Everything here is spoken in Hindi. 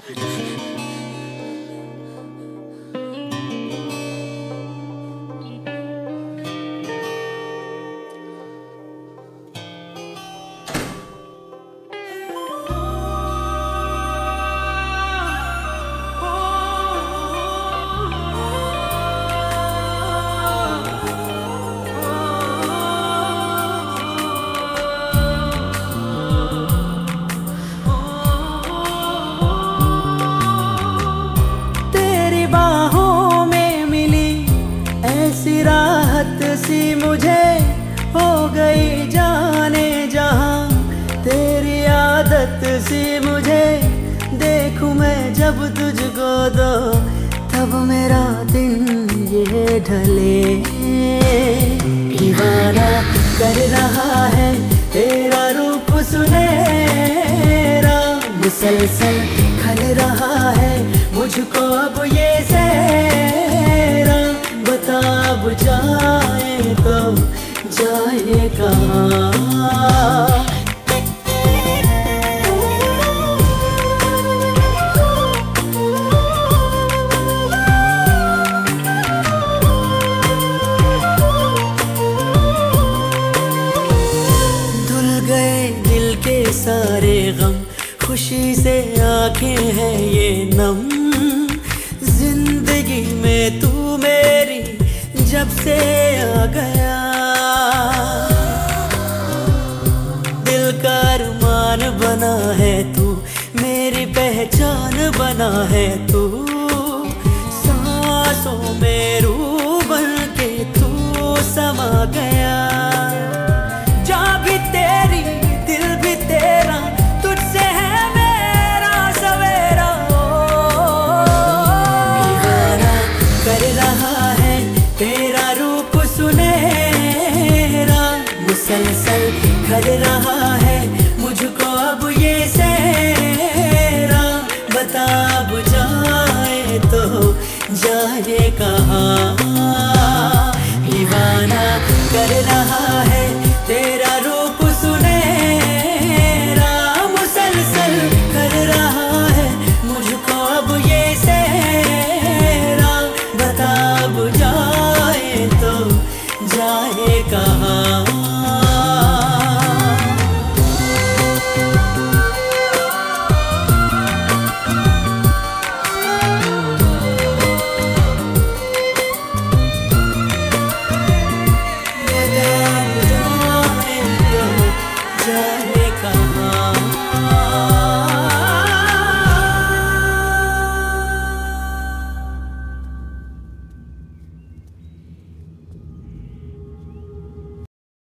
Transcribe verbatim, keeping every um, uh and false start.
बाहों में मिली ऐसी राहत सी मुझे, हो गई जाने जहां तेरी आदत सी मुझे। देखूं मैं जब तुझको दो तब मेरा दिन ये ढले। दीवाना कर रहा है तेरा रूप सुनहरा, मुसलसल खल रहा है मुझको अब ये सहरा। बता अब जाए तो जाए कहाँ। धुल गए दिल के सारे गम, खुशी से आंखें हैं ये नम। जिंदगी में तू मेरी जब से आ गया, दिल का अरमान बना है तू, मेरी पहचान बना है तू। सांसों में रूह बन के तू समा गया।